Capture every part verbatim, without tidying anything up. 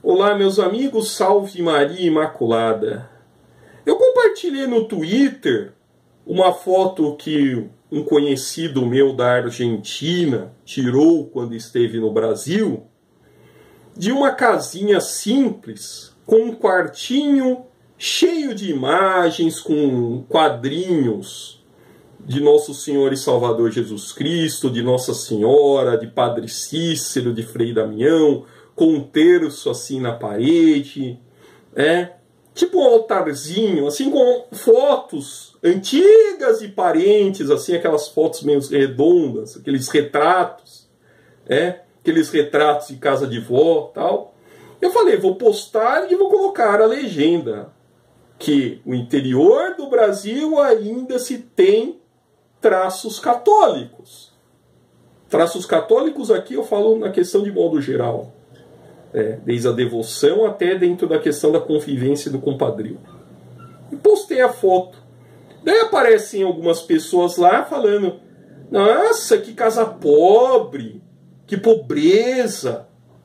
Olá, meus amigos, salve Maria Imaculada. Eu compartilhei no Twitter uma foto que um conhecido meu da Argentina tirou quando esteve no Brasil, de uma casinha simples, com um quartinho cheio de imagens, com quadrinhos de Nosso Senhor e Salvador Jesus Cristo, de Nossa Senhora, de Padre Cícero, de Frei Damião, com um terço assim na parede, é, tipo um altarzinho, assim, com fotos antigas e parentes, assim, aquelas fotos meio redondas, aqueles retratos, é, aqueles retratos de casa de vó, tal. Eu falei, vou postar e vou colocar a legenda que o interior do Brasil ainda se tem traços católicos. Traços católicos aqui eu falo na questão de modo geral. É, desde a devoção até dentro da questão da convivência do compadrio. E postei a foto. Daí aparecem algumas pessoas lá falando: nossa, que casa pobre, que pobreza.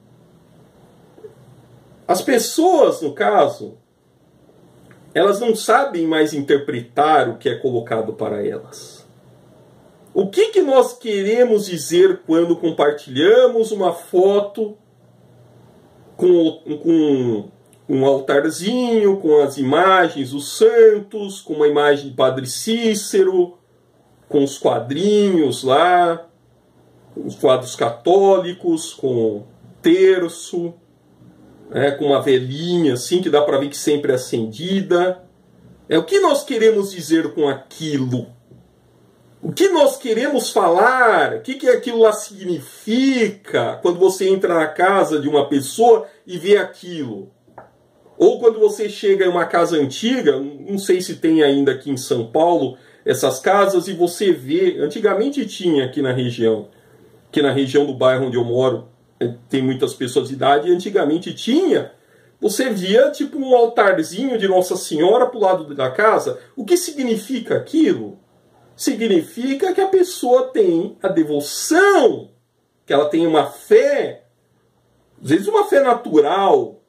As pessoas, no caso, elas não sabem mais interpretar o que é colocado para elas. O que, que nós queremos dizer quando compartilhamos uma foto com, com um altarzinho, com as imagens dos santos, com uma imagem de Padre Cícero, com os quadrinhos lá, os quadros católicos, com terço, né, com uma velinha assim, que dá para ver que sempre é acendida. É, o que nós queremos dizer com aquilo? O que nós queremos falar? O que, que aquilo lá significa quando você entra na casa de uma pessoa e vê aquilo? Ou quando você chega em uma casa antiga, não sei se tem ainda aqui em São Paulo essas casas, e você vê, antigamente tinha aqui na região, aqui na região do bairro onde eu moro, tem muitas pessoas de idade, e antigamente tinha, você via tipo um altarzinho de Nossa Senhora para o lado da casa. O que significa aquilo? Significa que a pessoa tem a devoção, que ela tem uma fé, às vezes uma fé natural,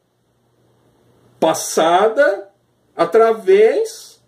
passada através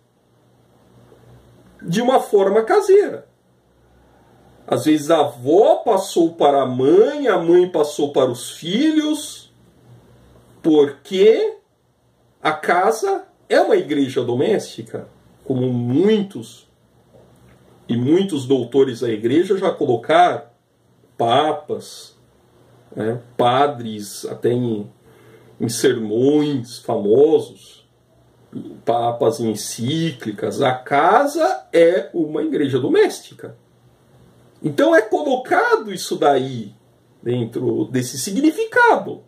de uma forma caseira. Às vezes a avó passou para a mãe, a mãe passou para os filhos, porque a casa é uma igreja doméstica, como muitos e muitos doutores da igreja já colocaram, papas, né, padres, até em, em sermões famosos, papas em encíclicas. A casa é uma igreja doméstica. Então é colocado isso daí dentro desse significado.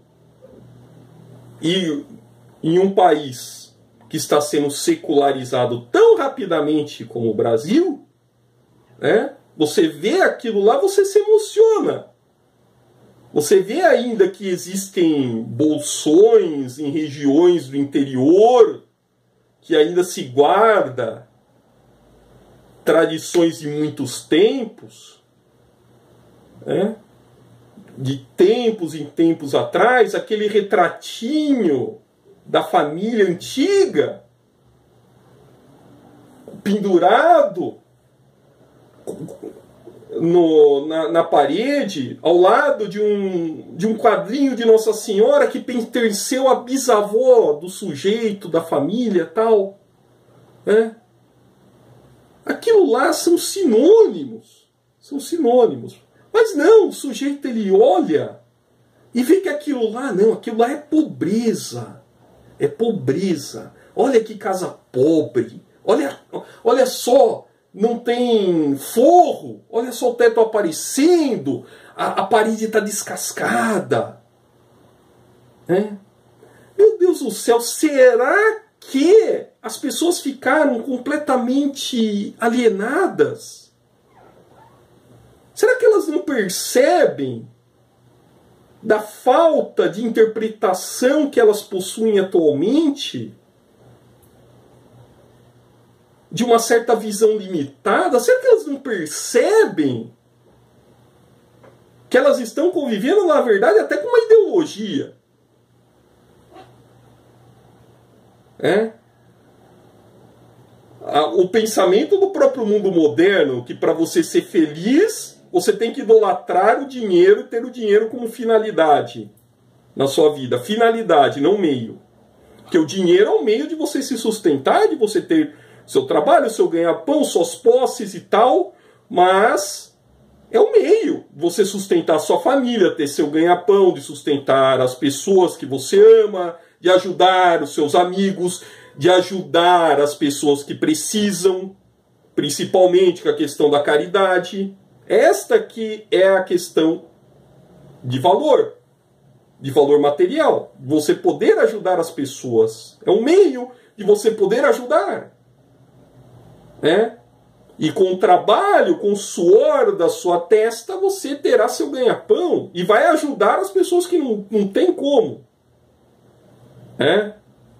E em um país que está sendo secularizado tão rapidamente como o Brasil, né, você vê aquilo lá, você se emociona. Você vê ainda que existem bolsões em regiões do interior que ainda se guarda tradições de muitos tempos, né? De tempos em tempos atrás, aquele retratinho da família antiga pendurado no, na, na parede, ao lado de um, de um quadrinho de Nossa Senhora que pertenceu à bisavó do sujeito, da família tal, né? Aquilo lá são sinônimos, são sinônimos. Mas não, o sujeito ele olha e vê que aquilo lá, não, aquilo lá é pobreza. É pobreza. Olha que casa pobre. Olha, olha só, não tem forro. Olha só o teto aparecendo. A, a parede está descascada. É? Meu Deus do céu, será que as pessoas ficaram completamente alienadas? Será que elas não percebem da falta de interpretação que elas possuem atualmente? De uma certa visão limitada? Será que elas não percebem que elas estão convivendo, na verdade, até com uma ideologia? É? O pensamento do próprio mundo moderno, que para você ser feliz, você tem que idolatrar o dinheiro e ter o dinheiro como finalidade na sua vida. Finalidade, não meio. Porque o dinheiro é o meio de você se sustentar, de você ter seu trabalho, seu ganha-pão, suas posses e tal, mas é o meio de você sustentar a sua família, ter seu ganha-pão, de sustentar as pessoas que você ama, de ajudar os seus amigos, de ajudar as pessoas que precisam, principalmente com a questão da caridade. Esta que é a questão de valor, de valor material. Você poder ajudar as pessoas é um meio de você poder ajudar. Né? E com o trabalho, com o suor da sua testa, você terá seu ganha-pão e vai ajudar as pessoas que não, não tem como. Né?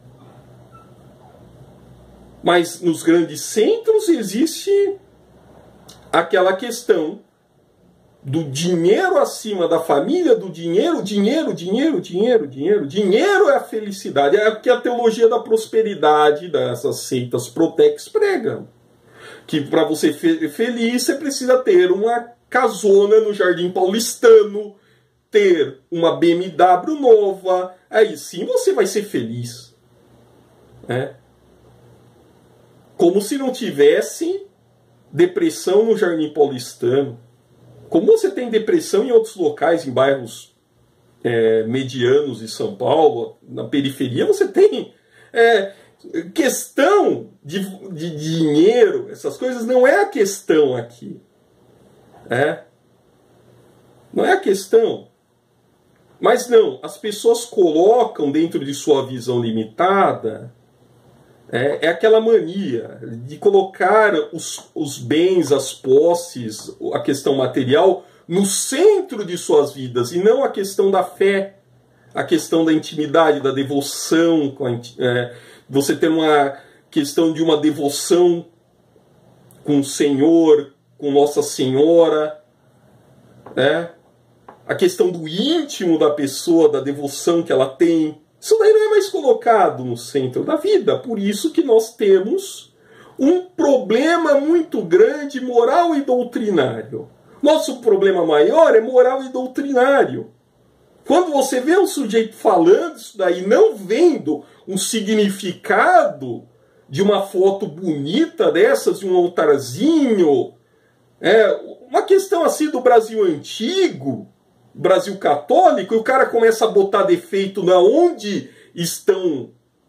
Mas nos grandes centros existe aquela questão do dinheiro acima da família, do dinheiro, dinheiro, dinheiro, dinheiro, dinheiro. Dinheiro é a felicidade. É o que a teologia da prosperidade dessas seitas Protex pregam. Que para você ser feliz, você precisa ter uma casona no Jardim Paulistano, ter uma B M W nova. Aí sim você vai ser feliz. É. Como se não tivesse depressão no Jardim Paulistano. Como você tem depressão em outros locais, em bairros é, medianos de São Paulo, na periferia, você tem é, questão de, de dinheiro, essas coisas não é a questão aqui. É? Não é a questão. Mas não, as pessoas colocam dentro de sua visão limitada... É, é aquela mania de colocar os, os bens, as posses, a questão material no centro de suas vidas e não a questão da fé, a questão da intimidade, da devoção, com a, é, você ter uma questão de uma devoção com o Senhor, com Nossa Senhora, né? A questão do íntimo da pessoa, da devoção que ela tem. Isso daí não é mais colocado no centro da vida. Por isso que nós temos um problema muito grande moral e doutrinário. Nosso problema maior é moral e doutrinário. Quando você vê um sujeito falando isso daí, não vendo um significado de uma foto bonita dessas, de um altarzinho, é, uma questão assim do Brasil antigo, Brasil católico, e o cara começa a botar defeito na onde estão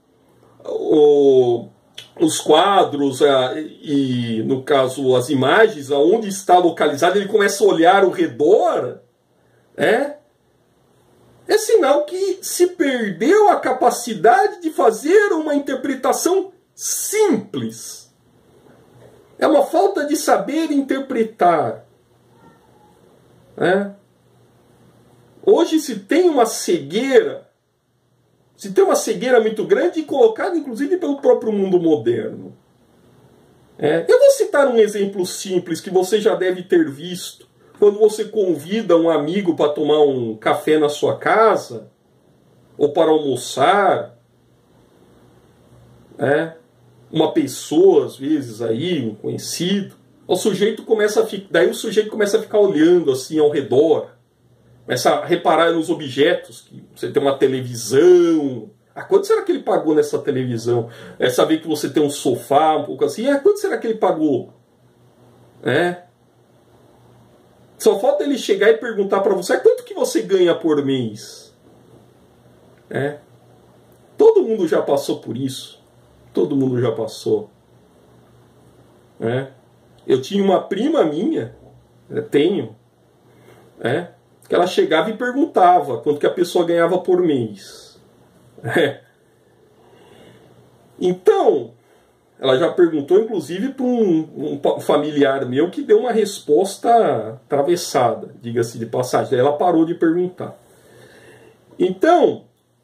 o, os quadros a, e, no caso, as imagens, aonde está localizado, ele começa a olhar ao redor, é, é sinal que se perdeu a capacidade de fazer uma interpretação simples. É uma falta de saber interpretar. É. Hoje se tem uma cegueira, se tem uma cegueira muito grande, colocada inclusive pelo próprio mundo moderno. É, eu vou citar um exemplo simples que você já deve ter visto. Quando você convida um amigo para tomar um café na sua casa, ou para almoçar, é, uma pessoa, às vezes, aí, um conhecido, o sujeito começa a ficar, daí o sujeito começa a ficar olhando assim ao redor. Começa a reparar nos objetos, que você tem uma televisão. Ah, quanto será que ele pagou nessa televisão? É saber que você tem um sofá, um pouco assim. Ah, quanto será que ele pagou? É. Só falta ele chegar e perguntar para você, ah, quanto que você ganha por mês? É. Todo mundo já passou por isso. Todo mundo já passou. É. Eu tinha uma prima minha, eu tenho, é, que ela chegava e perguntava quanto que a pessoa ganhava por mês. É. Então, ela já perguntou, inclusive, para um, um familiar meu que deu uma resposta atravessada, diga-se de passagem. Daí ela parou de perguntar. Então,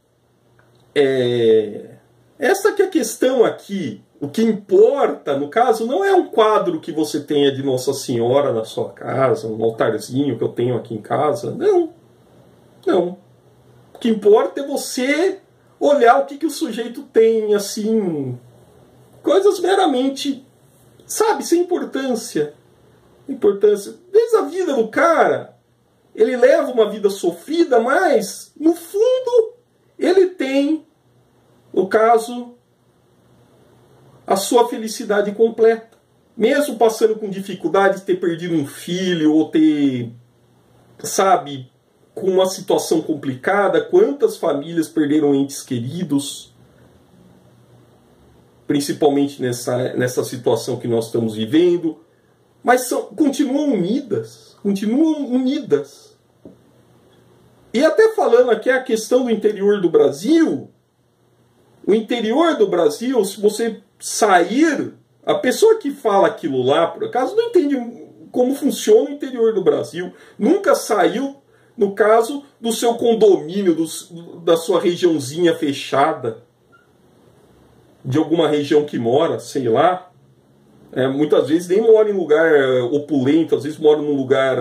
é, essa que é a questão aqui. O que importa, no caso, não é um quadro que você tenha de Nossa Senhora na sua casa, um altarzinho que eu tenho aqui em casa. Não. Não. O que importa é você olhar o que, que o sujeito tem, assim, coisas meramente, sabe, sem importância. Importância. Desde a vida do cara, ele leva uma vida sofrida, mas, no fundo, ele tem, no caso, a sua felicidade completa. Mesmo passando com dificuldade de ter perdido um filho, ou ter, sabe, com uma situação complicada, quantas famílias perderam entes queridos, principalmente nessa, nessa situação que nós estamos vivendo, mas são, continuam unidas, continuam unidas. E até falando aqui a questão do interior do Brasil, o interior do Brasil, se você sair, a pessoa que fala aquilo lá, por acaso, não entende como funciona o interior do Brasil, nunca saiu, no caso, do seu condomínio, do, da sua regiãozinha fechada, de alguma região que mora, sei lá. É, muitas vezes nem mora em lugar opulento, às vezes mora num lugar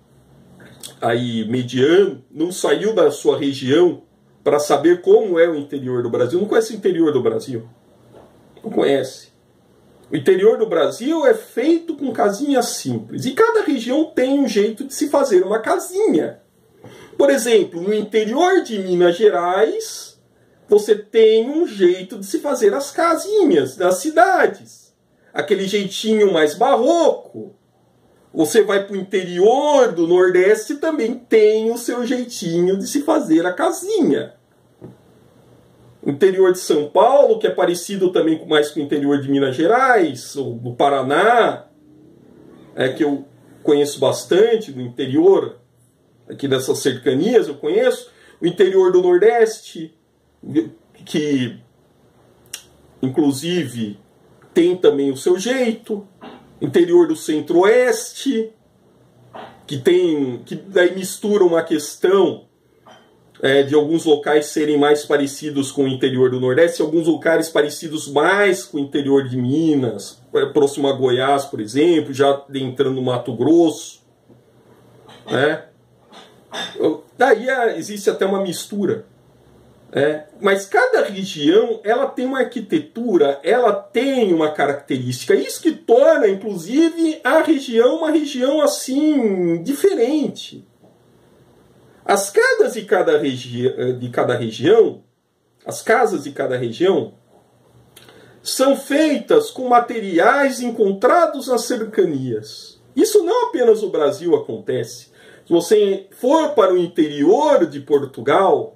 aí mediano, não saiu da sua região para saber como é o interior do Brasil. Não conhece o interior do Brasil. Não conhece. O interior do Brasil é feito com casinhas simples. E cada região tem um jeito de se fazer uma casinha. Por exemplo, no interior de Minas Gerais, você tem um jeito de se fazer as casinhas das cidades. Aquele jeitinho mais barroco. Você vai para o interior do Nordeste, também tem o seu jeitinho de se fazer a casinha. O interior de São Paulo, que é parecido também mais com o interior de Minas Gerais, ou do Paraná, é que eu conheço bastante, do interior aqui dessas cercanias eu conheço. O interior do Nordeste, que inclusive tem também o seu jeito. Interior do Centro-Oeste, que tem, que daí mistura uma questão é, de alguns locais serem mais parecidos com o interior do Nordeste, alguns locais parecidos mais com o interior de Minas, próximo a Goiás, por exemplo, já entrando no Mato Grosso, né? Daí existe até uma mistura. É, mas cada região ela tem uma arquitetura, ela tem uma característica, isso que torna inclusive a região uma região assim diferente. As casas de cada, regi de cada região, as casas de cada região são feitas com materiais encontrados nas cercanias. Isso não apenas no Brasil acontece. Se você for para o interior de Portugal,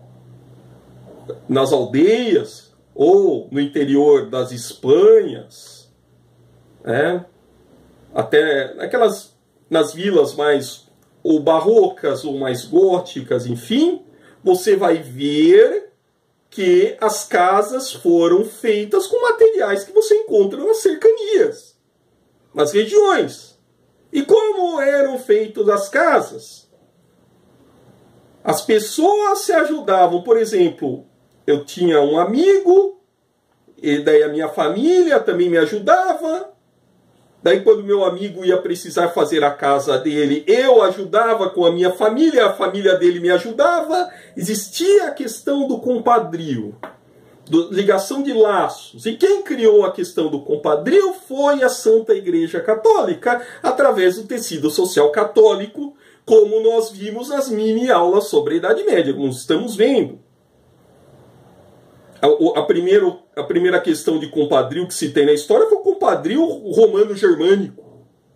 nas aldeias, ou no interior das Espanhas, é, até naquelas, nas vilas mais ou barrocas ou mais góticas, enfim, você vai ver que as casas foram feitas com materiais que você encontra nas cercanias, nas regiões. E como eram feitas as casas? As pessoas se ajudavam, por exemplo, eu tinha um amigo, e daí a minha família também me ajudava. Daí quando meu amigo ia precisar fazer a casa dele, eu ajudava com a minha família, a família dele me ajudava. Existia a questão do compadrio, do, ligação de laços. E quem criou a questão do compadrio foi a Santa Igreja Católica, através do tecido social católico, como nós vimos nas mini aulas sobre a Idade Média, como estamos vendo. A, a, primeiro, a primeira questão de compadrio que se tem na história foi o compadrio romano-germânico.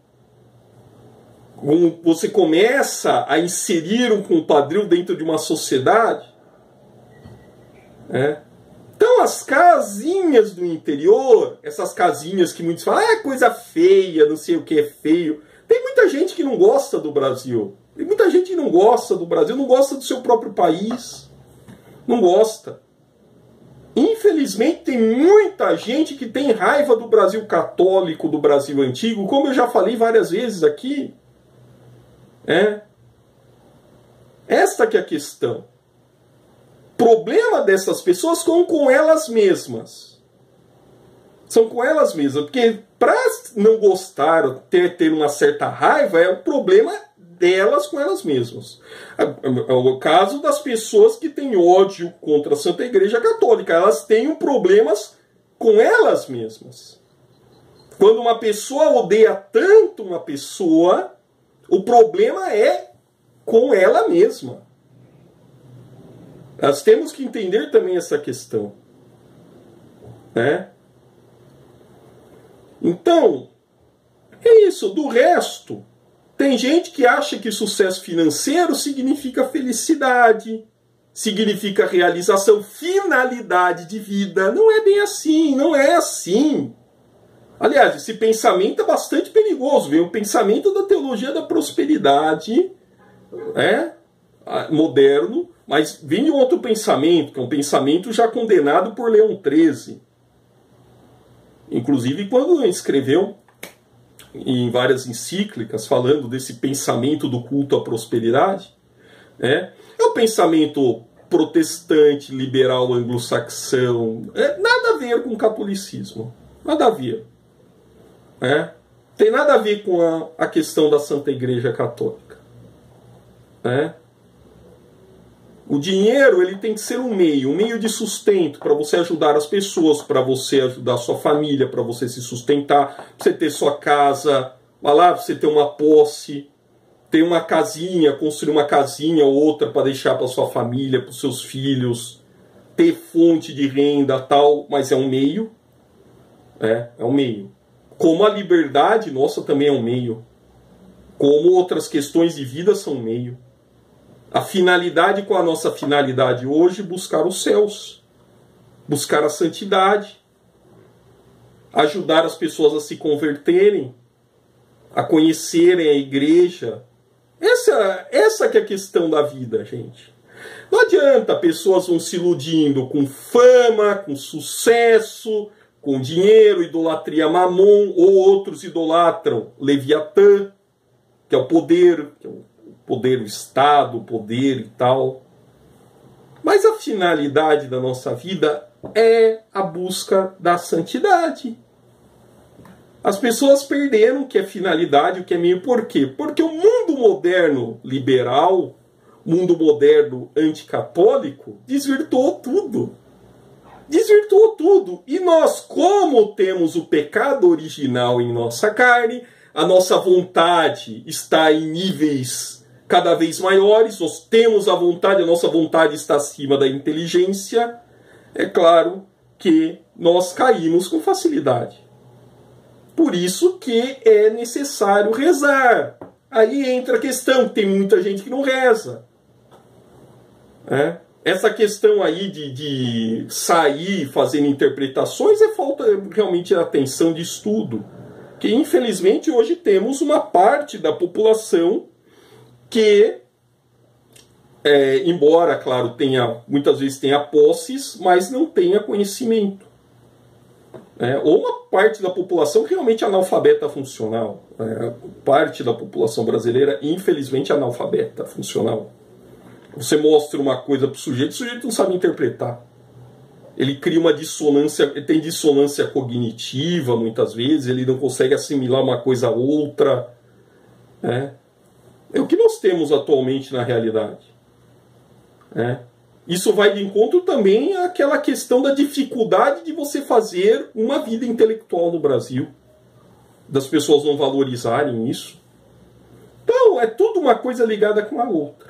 Como você começa a inserir um compadrio dentro de uma sociedade. É. Então as casinhas do interior, essas casinhas que muitos falam, ah, é coisa feia, não sei o que é feio. Tem muita gente que não gosta do Brasil. Tem muita gente que não gosta do Brasil, não gosta do seu próprio país. Não gosta. Infelizmente tem muita gente que tem raiva do Brasil católico, do Brasil antigo, como eu já falei várias vezes aqui. É. Esta que é a questão. Problema dessas pessoas são com elas mesmas. São com elas mesmas. Porque para não gostar, ter, ter uma certa raiva, é um problema delas com elas mesmas. É o caso das pessoas que têm ódio contra a Santa Igreja Católica. Elas têm problemas com elas mesmas. Quando uma pessoa odeia tanto uma pessoa, o problema é com ela mesma. Nós temos que entender também essa questão. Né? Então, é isso. Do resto, tem gente que acha que sucesso financeiro significa felicidade, significa realização, finalidade de vida. Não é bem assim, não é assim. Aliás, esse pensamento é bastante perigoso. Vem o pensamento da teologia da prosperidade, né, moderno, mas vem de um outro pensamento, que é um pensamento já condenado por Leão treze. Inclusive, quando escreveu em várias encíclicas falando desse pensamento do culto à prosperidade, né, é o pensamento protestante, liberal, anglo-saxão, é, nada a ver com o catolicismo, nada a ver. É, tem nada a ver com a, a questão da Santa Igreja Católica. É. O dinheiro, ele tem que ser um meio, um meio de sustento para você ajudar as pessoas, para você ajudar a sua família, para você se sustentar, para você ter sua casa, vai lá, pra você ter uma posse, ter uma casinha, construir uma casinha ou outra para deixar para sua família, para os seus filhos, ter fonte de renda, tal, mas é um meio. É, é um meio. Como a liberdade nossa também é um meio. Como outras questões de vida são um meio. A finalidade, qual a nossa finalidade hoje? Buscar os céus. Buscar a santidade. Ajudar as pessoas a se converterem. A conhecerem a igreja. Essa, essa que é a questão da vida, gente. Não adianta, pessoas vão se iludindo com fama, com sucesso, com dinheiro, idolatria mamon, ou outros idolatram Leviatã, que é o poder, que é o poder do Estado, o poder e tal. Mas a finalidade da nossa vida é a busca da santidade. As pessoas perderam o que é finalidade, o que é meio. Por quê? Porque o mundo moderno liberal, mundo moderno anticatólico, desvirtuou tudo. Desvirtuou tudo. E nós, como temos o pecado original em nossa carne, a nossa vontade está em níveis cada vez maiores, nós temos a vontade, a nossa vontade está acima da inteligência, é claro que nós caímos com facilidade. Por isso que é necessário rezar. Aí entra a questão, tem muita gente que não reza. É? Essa questão aí de, de sair fazendo interpretações é falta realmente de atenção de estudo. Que infelizmente hoje temos uma parte da população que, é, embora, claro, tenha, muitas vezes tenha posses, mas não tenha conhecimento. É, ou uma parte da população realmente analfabeta funcional. É, parte da população brasileira, infelizmente, analfabeta funcional. Você mostra uma coisa para o sujeito, o sujeito não sabe interpretar. Ele cria uma dissonância, ele tem dissonância cognitiva, muitas vezes, ele não consegue assimilar uma coisa a outra. É, é o que nós temos atualmente na realidade. É. Isso vai de encontro também àquela questão da dificuldade de você fazer uma vida intelectual no Brasil. Das pessoas não valorizarem isso. Então, é tudo uma coisa ligada com a outra.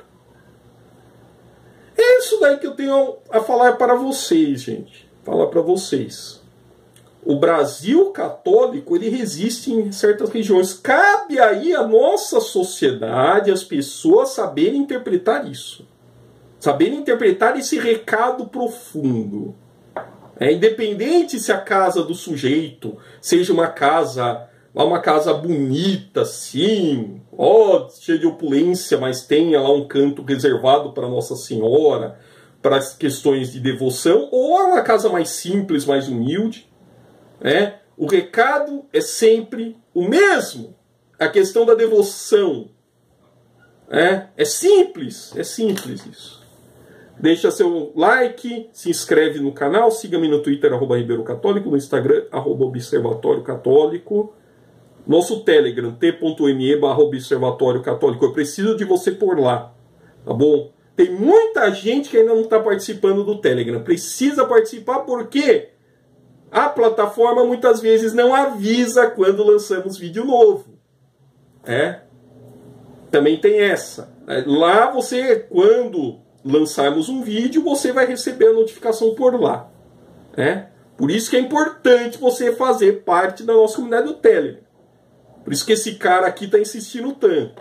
É isso daí que eu tenho a falar para vocês, gente. Falar para vocês. O Brasil católico, ele resiste em certas regiões. Cabe aí a nossa sociedade, as pessoas saberem interpretar isso. Saberem interpretar esse recado profundo. É independente se a casa do sujeito seja uma casa, uma casa bonita, sim, ó, cheia de opulência, mas tenha lá um canto reservado para Nossa Senhora, para as questões de devoção, ou é uma casa mais simples, mais humilde. É, o recado é sempre o mesmo. A questão da devoção. É, é simples, é simples isso. Deixa seu like, se inscreve no canal, siga-me no Twitter, arroba Ribeiro Católico, no Instagram, arroba Observatório Católico. Nosso Telegram, t.me barra Observatório Católico. Eu preciso de você por lá, tá bom? Tem muita gente que ainda não está participando do Telegram. Precisa participar porque a plataforma muitas vezes não avisa quando lançamos vídeo novo. É? Também tem essa. Lá você, quando lançarmos um vídeo, você vai receber a notificação por lá. É? Por isso que é importante você fazer parte da nossa comunidade do Telegram. Por isso que esse cara aqui está insistindo tanto.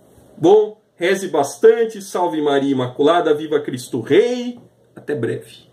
Bom, reze bastante, salve Maria Imaculada, viva Cristo Rei. Até breve.